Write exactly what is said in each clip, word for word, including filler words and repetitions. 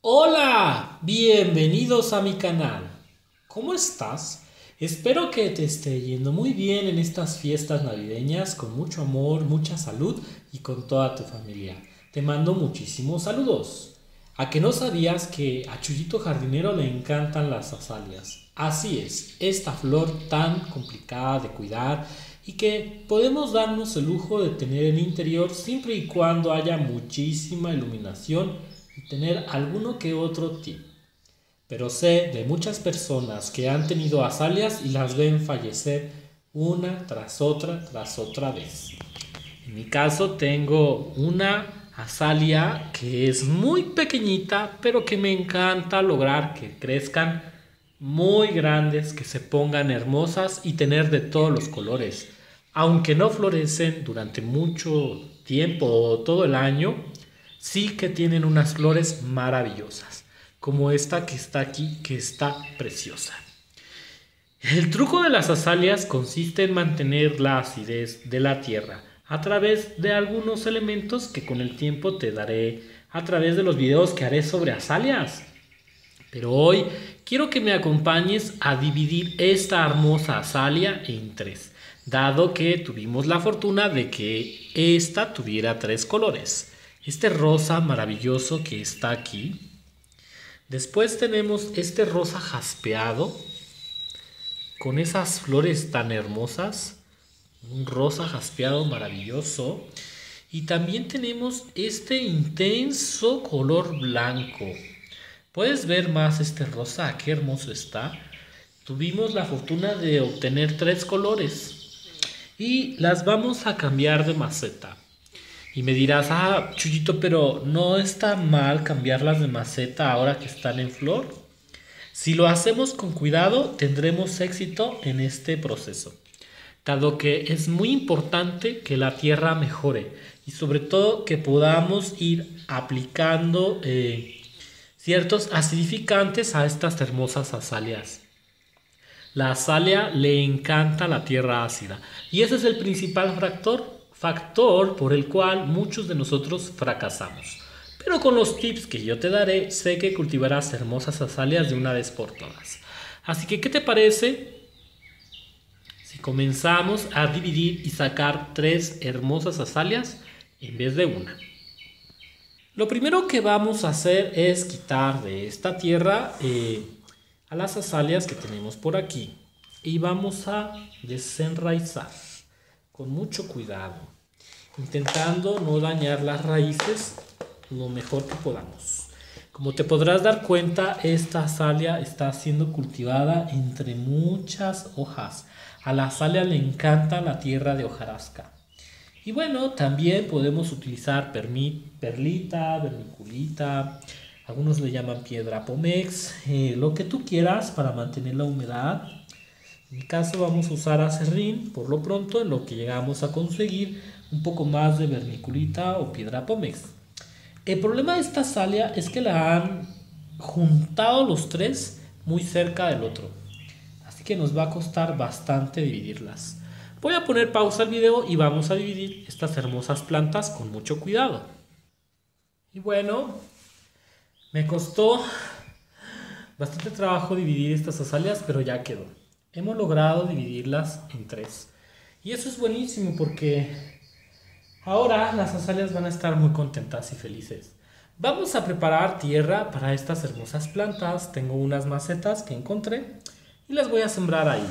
Hola, bienvenidos a mi canal. ¿Cómo estás? Espero que te esté yendo muy bien en estas fiestas navideñas, con mucho amor, mucha salud y con toda tu familia. Te mando muchísimos saludos. ¿A que no sabías que a Chuyito Jardinero le encantan las azaleas? Así es, esta flor tan complicada de cuidar y que podemos darnos el lujo de tener en el interior siempre y cuando haya muchísima iluminación y tener alguno que otro tip. Pero sé de muchas personas que han tenido azaleas y las ven fallecer una tras otra tras otra vez. En mi caso tengo una azalia que es muy pequeñita, pero que me encanta lograr que crezcan muy grandes, que se pongan hermosas y tener de todos los colores. Aunque no florecen durante mucho tiempo o todo el año, sí que tienen unas flores maravillosas, como esta que está aquí, que está preciosa. El truco de las azaleas consiste en mantener la acidez de la tierra a través de algunos elementos que con el tiempo te daré a través de los videos que haré sobre azaleas. Pero hoy quiero que me acompañes a dividir esta hermosa azalia en tres, dado que tuvimos la fortuna de que esta tuviera tres colores. Este rosa maravilloso que está aquí. Después tenemos este rosa jaspeado con esas flores tan hermosas. Un rosa jaspeado maravilloso. Y también tenemos este intenso color blanco. ¿Puedes ver más este rosa? ¡Qué hermoso está! Tuvimos la fortuna de obtener tres colores. Y las vamos a cambiar de maceta. Y me dirás, ah, Chuyito, pero ¿no está mal cambiarlas de maceta ahora que están en flor? Si lo hacemos con cuidado, tendremos éxito en este proceso, dado que es muy importante que la tierra mejore y sobre todo que podamos ir aplicando eh, ciertos acidificantes a estas hermosas azaleas. La azalea le encanta la tierra ácida y ese es el principal factor factor por el cual muchos de nosotros fracasamos. Pero con los tips que yo te daré, sé que cultivarás hermosas azaleas de una vez por todas. Así que, ¿qué te parece si comenzamos a dividir y sacar tres hermosas azaleas en vez de una? Lo primero que vamos a hacer es quitar de esta tierra eh, a las azaleas que tenemos por aquí y vamos a desenraizar con mucho cuidado, intentando no dañar las raíces lo mejor que podamos. Como te podrás dar cuenta, esta azalea está siendo cultivada entre muchas hojas. A la azalea le encanta la tierra de hojarasca. Y bueno, también podemos utilizar perlita, vermiculita, algunos le llaman piedra pomex, eh, lo que tú quieras para mantener la humedad. En mi caso vamos a usar aserrín por lo pronto, en lo que llegamos a conseguir un poco más de vermiculita o piedra pómex. El problema de esta azalea es que la han juntado los tres muy cerca del otro, así que nos va a costar bastante dividirlas. Voy a poner pausa al video y vamos a dividir estas hermosas plantas con mucho cuidado. Y bueno, me costó bastante trabajo dividir estas azaleas, pero ya quedó. Hemos logrado dividirlas en tres. Y eso es buenísimo porque ahora las azaleas van a estar muy contentas y felices. Vamos a preparar tierra para estas hermosas plantas. Tengo unas macetas que encontré y las voy a sembrar ahí.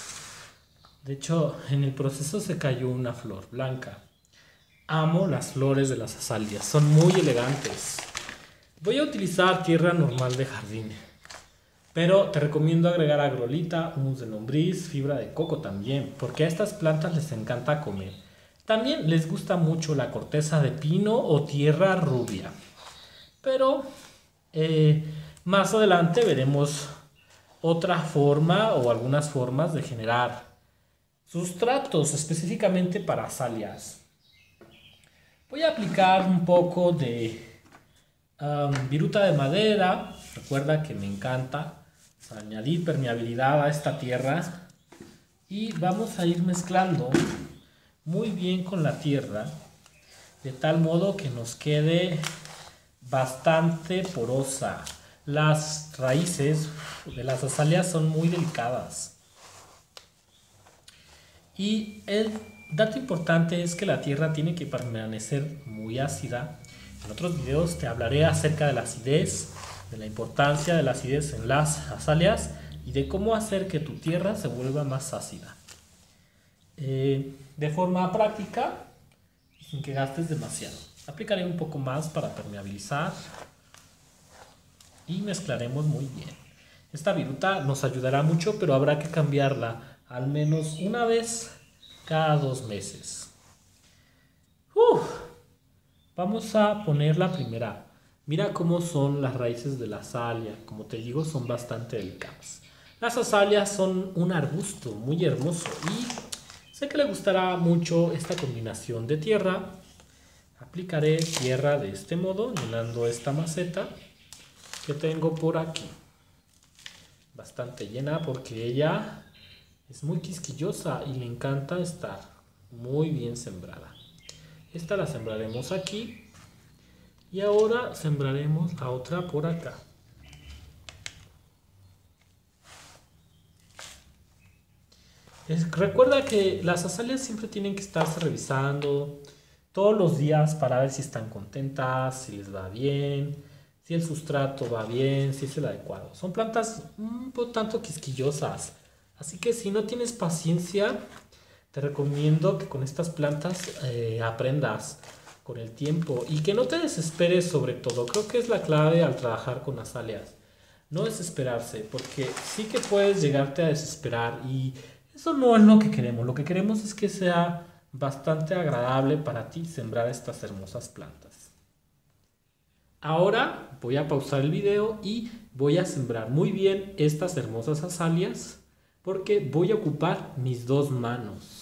De hecho, en el proceso se cayó una flor blanca. Amo las flores de las azaleas, son muy elegantes. Voy a utilizar tierra normal de jardín, pero te recomiendo agregar agrolita, humus de lombriz, fibra de coco también, porque a estas plantas les encanta comer. También les gusta mucho la corteza de pino o tierra rubia. Pero eh, más adelante veremos otra forma o algunas formas de generar sustratos específicamente para azaleas. Voy a aplicar un poco de um, viruta de madera. Recuerda que me encanta añadir permeabilidad a esta tierra y vamos a ir mezclando muy bien con la tierra de tal modo que nos quede bastante porosa. Las raíces de las azaleas son muy delicadas. Y el dato importante es que la tierra tiene que permanecer muy ácida. En otros videos te hablaré acerca de la acidez, de la importancia de la acidez en las azaleas y de cómo hacer que tu tierra se vuelva más ácida. Eh, de forma práctica y sin que gastes demasiado. Aplicaré un poco más para permeabilizar y mezclaremos muy bien. Esta viruta nos ayudará mucho, pero habrá que cambiarla al menos una vez cada dos meses. Uf. Vamos a poner la primera. Mira cómo son las raíces de la azalia. Como te digo, son bastante delicadas. Las azaleas son un arbusto muy hermoso y sé que le gustará mucho esta combinación de tierra. Aplicaré tierra de este modo, llenando esta maceta que tengo por aquí. Bastante llena porque ella es muy quisquillosa y le encanta estar muy bien sembrada. Esta la sembraremos aquí y ahora sembraremos la otra por acá. Es, recuerda que las azaleas siempre tienen que estarse revisando todos los días para ver si están contentas, si les va bien, si el sustrato va bien, si es el adecuado. Son plantas un poco tanto quisquillosas, así que si no tienes paciencia, te recomiendo que con estas plantas eh, aprendas con el tiempo y que no te desesperes sobre todo. Creo que es la clave al trabajar con azaleas. No desesperarse, porque sí que puedes llegarte a desesperar y eso no es lo que queremos. Lo que queremos es que sea bastante agradable para ti sembrar estas hermosas plantas. Ahora voy a pausar el video y voy a sembrar muy bien estas hermosas azaleas porque voy a ocupar mis dos manos.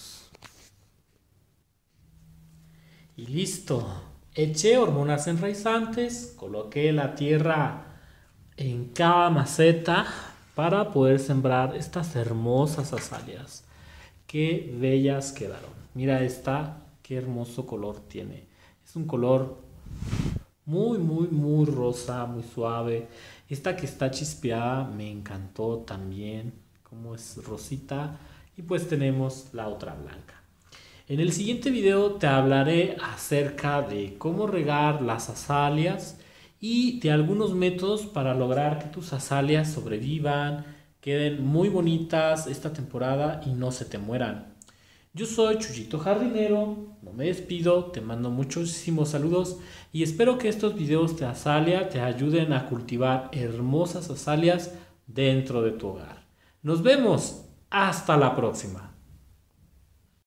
Y listo, eché hormonas enraizantes, coloqué la tierra en cada maceta para poder sembrar estas hermosas azaleas. Qué bellas quedaron. Mira esta, qué hermoso color tiene. Es un color muy, muy, muy rosa, muy suave. Esta que está chispeada me encantó también, como es rosita. Y pues tenemos la otra blanca. En el siguiente video te hablaré acerca de cómo regar las azaleas y de algunos métodos para lograr que tus azaleas sobrevivan, queden muy bonitas esta temporada y no se te mueran. Yo soy Chuyito Jardinero, no me despido, te mando muchísimos saludos y espero que estos videos de azalia te ayuden a cultivar hermosas azaleas dentro de tu hogar. Nos vemos, hasta la próxima.